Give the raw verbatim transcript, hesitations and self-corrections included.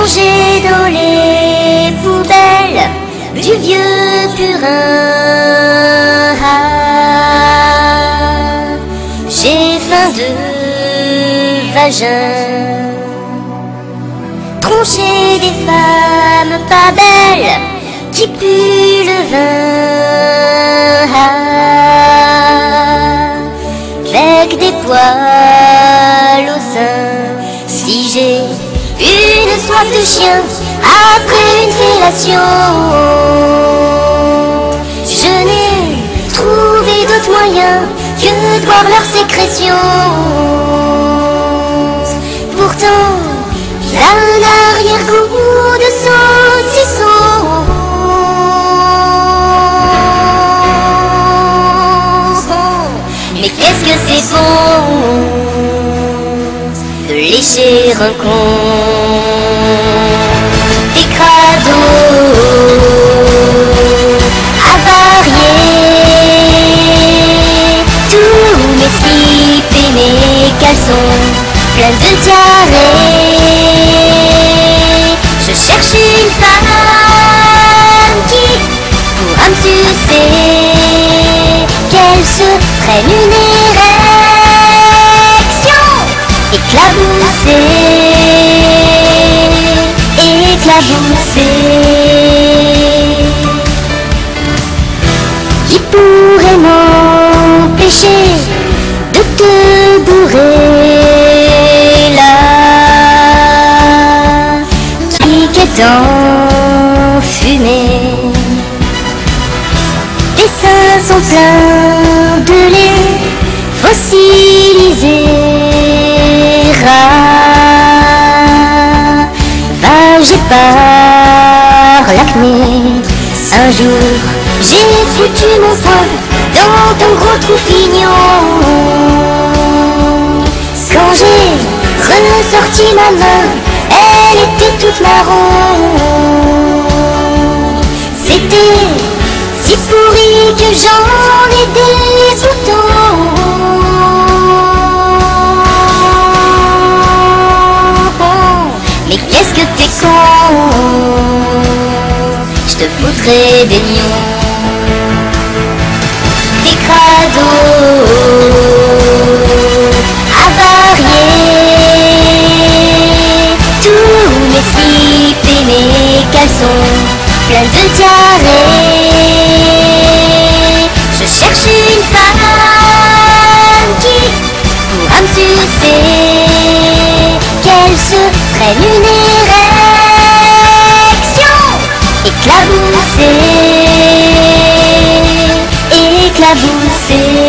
ranger dans les poubelles du vieux purin. Ah, j'ai faim de vagin. Troncher des femmes pas belles qui puent le vin. Ah, avec des poils au sein. Si j'ai une soif de chien après une fellation, je n'ai trouvé d'autre moyen que de boire leur sécrétion. Pourtant, un arrière-goût de saucisson. Mais qu'est-ce que c'est bon de lécher un con. Des crados avariés, tous mes slips et mes caleçons pleins de diarrhée. Je cherche une femme qui pourra me sucer, qu'elle se prenne une érection, éclabousser, éclabousser. Qui pourrait m'empêcher de te bourrer là, qui est en fumée. Tes seins sont pleins de lait fossilisé, ravagé par l'acné. Un jour, j'ai foutu mon poing dans ton gros trou fignon. Quand j'ai ressorti ma main, elle était toute marron. C'était si pourri que j'en ai des boutons. Mais qu'est-ce que t'es con, je te foutrais des lions. Des crados avariés, tous mes slips et mes caleçons pleins de diarrhée. Je cherche une femme qui pourra me sucer, qu'elle se prenne une érection, éclabousser, éclabousser.